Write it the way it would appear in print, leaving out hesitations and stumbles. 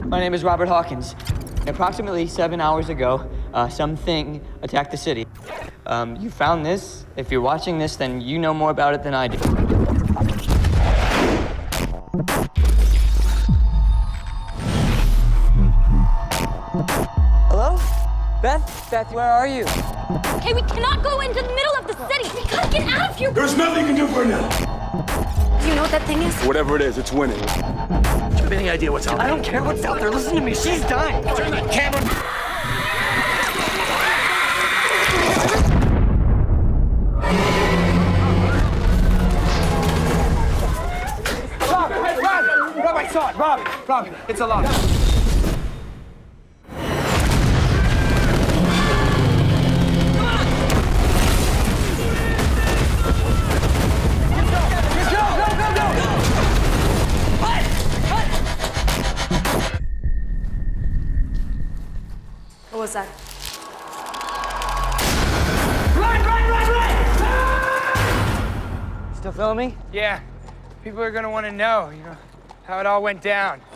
My name is Robert Hawkins. Approximately 7 hours ago, something attacked the city. You found this. If you're watching this, then you know more about it than I do. Hello? Beth? Beth, where are you? Okay, we cannot go into the middle of the city. We gotta get out of here. There's nothing you can do for her now. Do you know what that thing is? Whatever it is, it's winning. Do you have any idea what's out there? I don't care what's out there. Listen to me. She's dying. Turn that camera. Rob, I saw it. Rob, it's a lot. What was that? Still filming? Yeah. People are gonna want to know, how it all went down.